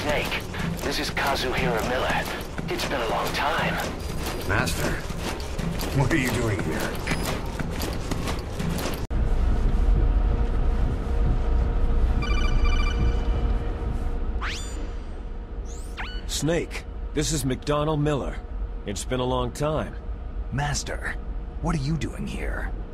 Snake. This is Kazuhira Miller. It's been a long time. Master, what are you doing here? Snake, this is McDonald Miller. It's been a long time. Master, what are you doing here?